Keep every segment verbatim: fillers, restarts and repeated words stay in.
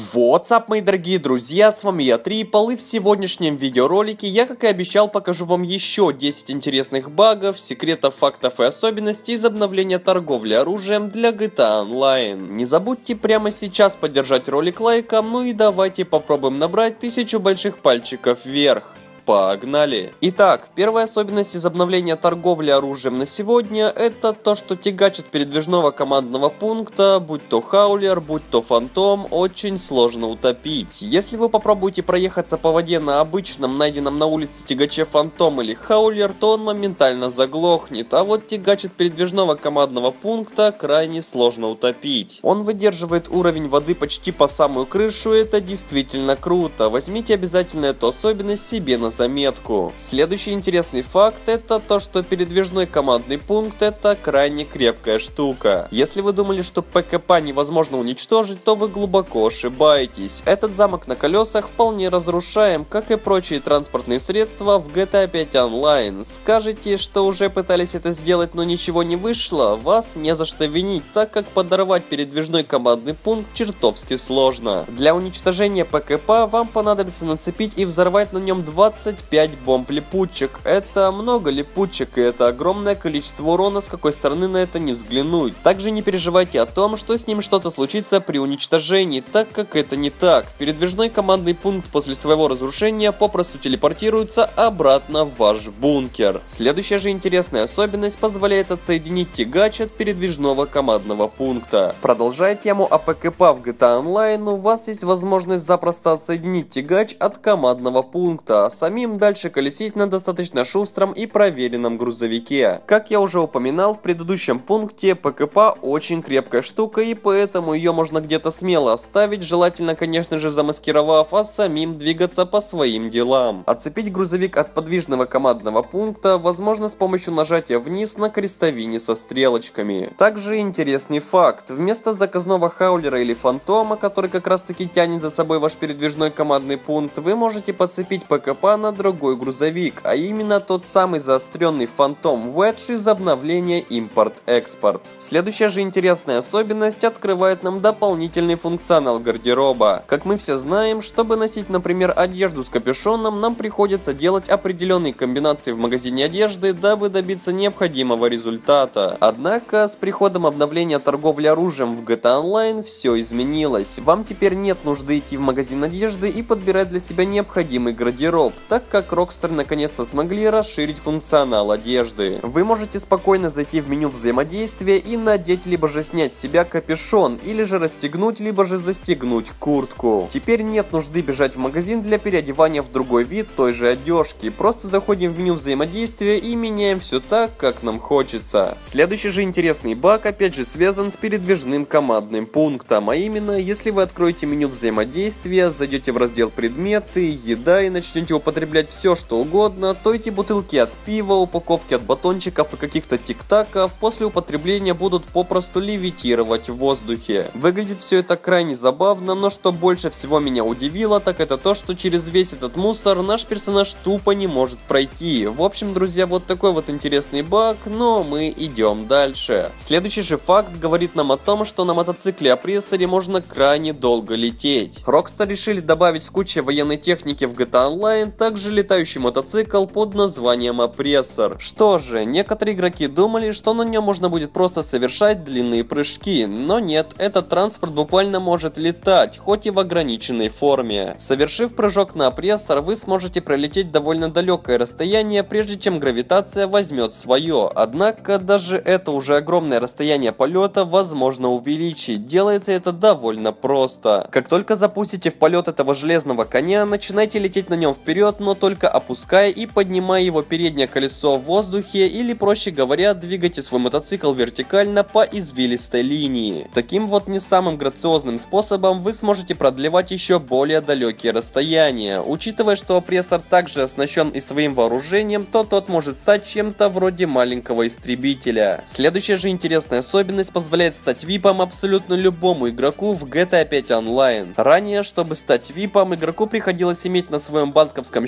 What's up, мои дорогие друзья, с вами я, Трипл, и в сегодняшнем видеоролике я, как и обещал, покажу вам еще десять интересных багов, секретов, фактов и особенностей из обновления торговли оружием для джи ти эй Online. Не забудьте прямо сейчас поддержать ролик лайком, ну и давайте попробуем набрать тысячу больших пальчиков вверх. Погнали! Итак, первая особенность из обновления торговли оружием на сегодня — это то, что тягач от передвижного командного пункта, будь то хаулер, будь то фантом, очень сложно утопить. Если вы попробуете проехаться по воде на обычном, найденном на улице тягаче фантом или хаулер, то он моментально заглохнет, а вот тягач от передвижного командного пункта крайне сложно утопить. Он выдерживает уровень воды почти по самую крышу, и это действительно круто. Возьмите обязательно эту особенность себе на заметку. Следующий интересный факт — это то, что передвижной командный пункт — это крайне крепкая штука. Если вы думали, что ПКП невозможно уничтожить, то вы глубоко ошибаетесь. Этот замок на колесах вполне разрушаем, как и прочие транспортные средства в джи ти эй пять онлайн. Скажете, что уже пытались это сделать, но ничего не вышло? Вас не за что винить, так как подорвать передвижной командный пункт чертовски сложно. Для уничтожения ПКП вам понадобится нацепить и взорвать на нем двадцать пять бомб-липучек. Это много липучек, и это огромное количество урона, с какой стороны на это не взглянуть. Также не переживайте о том, что с ним что-то случится при уничтожении, так как это не так. Передвижной командный пункт после своего разрушения попросту телепортируется обратно в ваш бункер. Следующая же интересная особенность позволяет отсоединить тягач от передвижного командного пункта. Продолжая тему о ПКП в джи ти эй онлайн, у вас есть возможность запросто отсоединить тягач от командного пункта, а самим дальше колесить на достаточно шустром и проверенном грузовике. Как я уже упоминал в предыдущем пункте, ПКП очень крепкая штука, и поэтому ее можно где-то смело оставить, желательно, конечно же, замаскировав, а самим двигаться по своим делам. Отцепить грузовик от подвижного командного пункта возможно с помощью нажатия вниз на крестовине со стрелочками. Также интересный факт: вместо заказного хаулера или фантома, который как раз таки тянет за собой ваш передвижной командный пункт, вы можете подцепить ПКП на другой грузовик, а именно тот самый заостренный фантом Wedge из обновления импорт-экспорт. Следующая же интересная особенность открывает нам дополнительный функционал гардероба. Как мы все знаем, чтобы носить, например, одежду с капюшоном, нам приходится делать определенные комбинации в магазине одежды, дабы добиться необходимого результата. Однако с приходом обновления торговли оружием в джи ти эй онлайн все изменилось. Вам теперь нет нужды идти в магазин одежды и подбирать для себя необходимый гардероб, так как Rockstar наконец-то смогли расширить функционал одежды. Вы можете спокойно зайти в меню взаимодействия и надеть либо же снять с себя капюшон, или же расстегнуть, либо же застегнуть куртку. Теперь нет нужды бежать в магазин для переодевания в другой вид той же одежки. Просто заходим в меню взаимодействия и меняем все так, как нам хочется. Следующий же интересный баг опять же связан с передвижным командным пунктом, а именно, если вы откроете меню взаимодействия, зайдете в раздел предметы, еда и начнете употреблять все что угодно, то эти бутылки от пива, упаковки от батончиков и каких-то тик-таков после употребления будут попросту левитировать в воздухе. Выглядит все это крайне забавно, но что больше всего меня удивило, так это то, что через весь этот мусор наш персонаж тупо не может пройти. В общем, друзья, вот такой вот интересный баг, но мы идем дальше. Следующий же факт говорит нам о том, что на мотоцикле-опрессоре можно крайне долго лететь. Rockstar решили добавить с кучей военной техники в джи ти эй онлайн также летающий мотоцикл под названием опрессор. Что же, некоторые игроки думали, что на нем можно будет просто совершать длинные прыжки, но нет, этот транспорт буквально может летать, хоть и в ограниченной форме. Совершив прыжок на опрессор, вы сможете пролететь довольно далекое расстояние, прежде чем гравитация возьмет свое. Однако даже это уже огромное расстояние полета возможно увеличить. Делается это довольно просто. Как только запустите в полет этого железного коня, начинайте лететь на нем вперед, но только опуская и поднимая его переднее колесо в воздухе, или, проще говоря, двигайте свой мотоцикл вертикально по извилистой линии. Таким вот не самым грациозным способом вы сможете продлевать еще более далекие расстояния. Учитывая, что опрессор также оснащен и своим вооружением, то тот может стать чем-то вроде маленького истребителя. Следующая же интересная особенность позволяет стать випом абсолютно любому игроку в джи ти эй пять онлайн. Ранее, чтобы стать випом, игроку приходилось иметь на своем банковском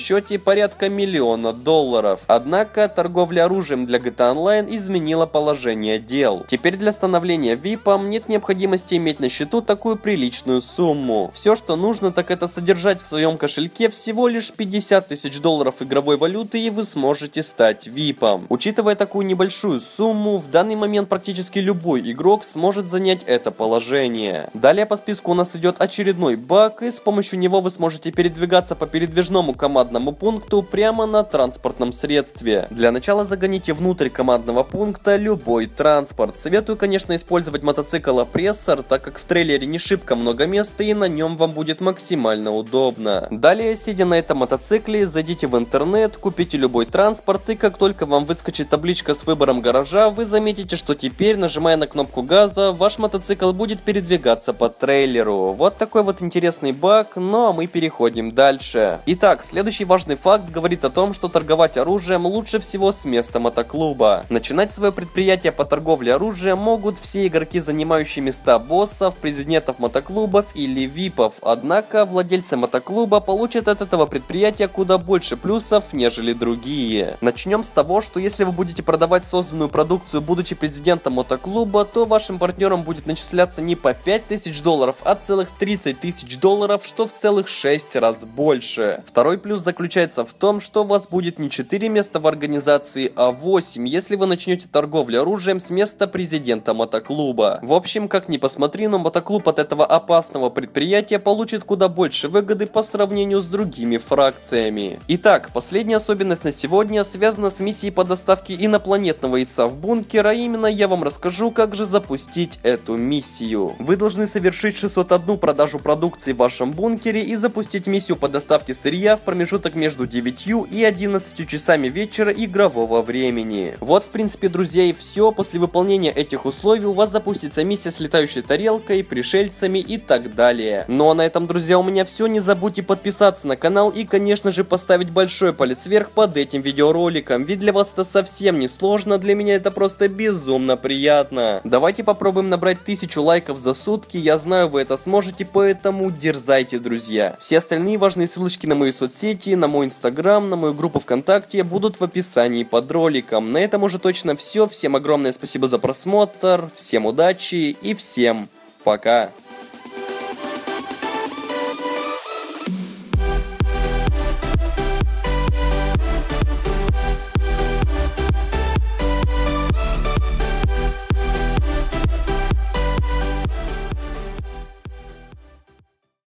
счете порядка миллиона долларов. Однако торговля оружием для джи ти эй Online изменила положение дел. Теперь для становления випом нет необходимости иметь на счету такую приличную сумму. Все, что нужно, так это содержать в своем кошельке всего лишь пятьдесят тысяч долларов игровой валюты, и вы сможете стать випом. Учитывая такую небольшую сумму, в данный момент практически любой игрок сможет занять это положение. Далее по списку у нас идет очередной баг, и с помощью него вы сможете передвигаться по передвижному командному пункту прямо на транспортном средстве. Для начала загоните внутрь командного пункта любой транспорт. Советую, конечно, использовать мотоцикл опрессор, так как в трейлере не шибко много места и на нем вам будет максимально удобно. Далее, сидя на этом мотоцикле, зайдите в интернет, купите любой транспорт, и как только вам выскочит табличка с выбором гаража, вы заметите, что теперь, нажимая на кнопку газа, ваш мотоцикл будет передвигаться по трейлеру. Вот такой вот интересный баг, ну а мы переходим дальше. Итак, следующий важный факт говорит о том, что торговать оружием лучше всего с места мотоклуба. Начинать свое предприятие по торговле оружием могут все игроки, занимающие места боссов, президентов мотоклубов или випов, однако владельцы мотоклуба получат от этого предприятия куда больше плюсов, нежели другие. Начнем с того, что если вы будете продавать созданную продукцию, будучи президентом мотоклуба, то вашим партнерам будет начисляться не по пять тысяч долларов, а целых тридцать тысяч долларов, что в целых шесть раз больше. Второй плюс заключается в том, что у вас будет не четыре места в организации, а восемь, если вы начнете торговлю оружием с места президента мотоклуба. В общем, как ни посмотри, но мотоклуб от этого опасного предприятия получит куда больше выгоды по сравнению с другими фракциями. Итак, последняя особенность на сегодня связана с миссией по доставке инопланетного яйца в бункер, а именно я вам расскажу, как же запустить эту миссию. Вы должны совершить шестьсот одну продажу продукции в вашем бункере и запустить миссию по доставке сырья в промежуток между девятью и одиннадцатью часами вечера игрового времени. Вот в принципе, друзья, и все. После выполнения этих условий у вас запустится миссия с летающей тарелкой, пришельцами и так далее. Ну а на этом, друзья, у меня все. Не забудьте подписаться на канал и, конечно же, поставить большой палец вверх под этим видеороликом, ведь для вас это совсем не сложно, для меня это просто безумно приятно. Давайте попробуем набрать тысячу лайков за сутки, я знаю, вы это сможете, поэтому дерзайте, друзья. Все остальные важные ссылочки на мои соцсети, на мой инстаграм, на мою группу ВКонтакте будут в описании под роликом. На этом уже точно все. Всем огромное спасибо за просмотр, всем удачи и всем пока.